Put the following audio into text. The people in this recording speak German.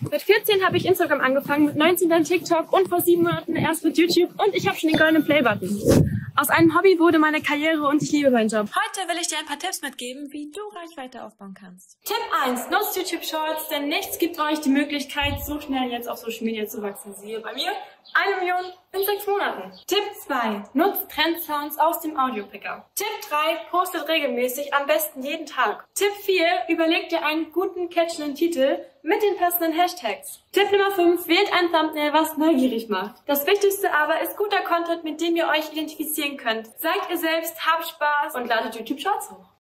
Mit 14 habe ich Instagram angefangen, mit 19 dann TikTok und vor 7 Monaten erst mit YouTube und ich habe schon den goldenen Play-Button. Aus einem Hobby wurde meine Karriere und ich liebe meinen Job. Heute will ich dir ein paar Tipps mitgeben, wie du Reichweite aufbauen kannst. Tipp 1. Nutzt YouTube Shorts, denn nichts gibt euch die Möglichkeit, so schnell jetzt auf Social Media zu wachsen. Siehe bei mir, 1 Million in 6 Monaten. Tipp 2. Nutzt Trendsounds aus dem Audiopicker. Tipp 3. Postet regelmäßig, am besten jeden Tag. Tipp 4. Überlegt dir einen guten, catchenden Titel mit den passenden Hashtags. Tipp Nummer 5. Wählt ein Thumbnail, was neugierig macht. Das Wichtigste aber ist guter Content, mit dem ihr euch identifizieren könnt. Seid ihr selbst, habt Spaß und ladet YouTube Shorts hoch.